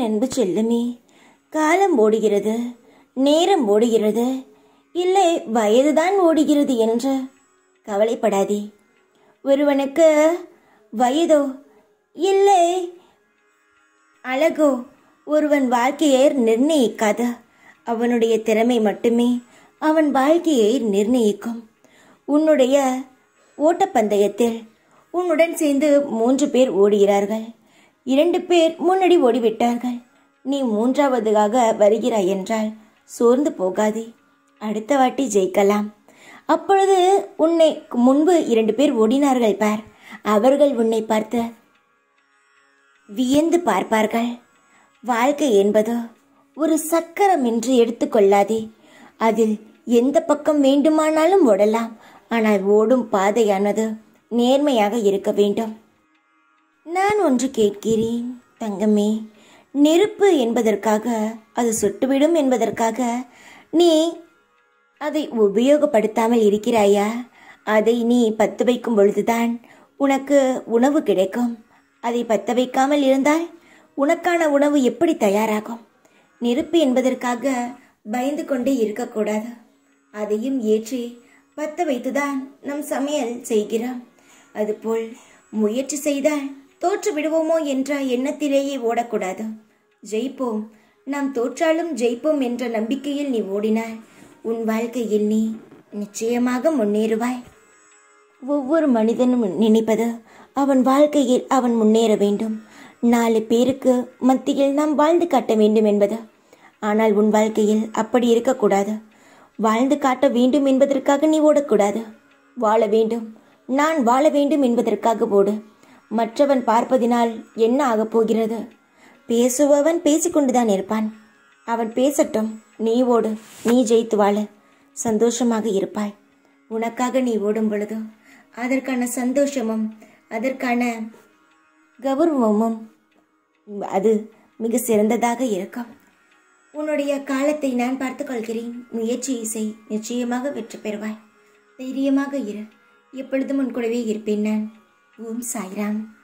அன்பு செல்லுமே, காலம் ஓடுகிறது, நேரம் ஓடுகிறது, இல்லை வயதுதான் ஓடுகிறது என்று கவலைப்படாதே. ஒருவனுக்கு வயதோ இல்லை அழகோ ஒருவன் வாழ்க்கையை நிர்ணயிக்காது. அவனுடைய திறமை மட்டுமே அவன் வாழ்க்கையை நிர்ணயிக்கும். உன்னுடைய ஓட்டப்பந்தயத்தில் உன்னுடன் சேர்ந்து 3 பேர் ஓடுகிறார்கள். 2 பேர் முன்னாடி ஓடிவிட்டார்கள். நீ 3ஆவதாக வருகிறாய் என்றால் சோர்ந்து போகாதே. அடுத்த வாட்டி ஜெயிக்கலாம். அப்பொழுது உன்னை முன்பு 2 பேர் ஓடினார்கள் பார், அவர்கள் உன்னை பார்த்து வியந்து பார்ப்பார்கள். வாழ்க்கை என்பது ஒரு சக்கரம் என்று எடுத்துக்கொள்ளாதே. அதில் எந்த பக்கம் வேண்டுமானாலும் ஓடலாம். ஆனால் ஓடும் பாதையானது நேர்மையாக இருக்க வேண்டும். நான் ஒன்று கேட்கிறேன் தங்கமே, நெருப்பு என்பதற்காக, அது சுட்டுவிடும் என்பதற்காக நீ அதை உபயோகப்படுத்தாமல் இருக்கிறாயா? அதை நீ பற்ற வைக்கும் பொழுதுதான் உனக்கு உணவு கிடைக்கும். அதை பற்ற வைக்காமல் இருந்தால் உனக்கான உணவு எப்படி தயாராகும்? நெருப்பு என்பதற்காக பயந்து கொண்டே இருக்கக்கூடாது. அதையும் ஏற்றி பற்ற வைத்துதான் நம் சமையல் செய்கிறோம். அதுபோல் முயற்சி செய்தால் தோற்று விடுவோமோ என்ற எண்ணத்திலேயே ஓடக்கூடாது. ஜெயிப்போம், நாம் தோற்றாலும் ஜெயிப்போம் என்ற நம்பிக்கையில் நீ ஓடினாய் உன் வாழ்க்கையில் நீ நிச்சயமாக முன்னேறுவாய். ஒவ்வொரு மனிதனும் நினைப்பது அவன் வாழ்க்கையில் அவன் முன்னேற வேண்டும், 4 பேருக்கு மத்தியில் நாம் வாழ்ந்து காட்ட வேண்டும் என்பது. ஆனால் உன் வாழ்க்கையில் அப்படி இருக்கக்கூடாது. வாழ்ந்து காட்ட வேண்டும் என்பதற்காக நீ ஓடக்கூடாது. வாழ வேண்டும், நான் வாழ வேண்டும் என்பதற்காக ஓடு. மற்றவன் பார்ப்பதினால் என்ன ஆகப் போகிறது? பேசுபவன் பேசிக்கொண்டுதான் இருப்பான். அவன் பேசட்டும், நீ ஓடு, நீ ஜெயித்து வாழ, சந்தோஷமாக இருப்பாய். உனக்காக நீ ஓடும் பொழுது அதற்கான சந்தோஷமும் அதற்கான கௌரவமும் அது மிக சிறந்ததாக இருக்கும். உன்னுடைய காலத்தை நான் பார்த்து கொள்கிறேன். முயற்சியை செய், நிச்சயமாக வெற்றி பெறுவாய். தைரியமாக இரு. எப்பொழுதும் உன் கூடவே இருப்பேன் நான். ஓம் சாய்ராம்.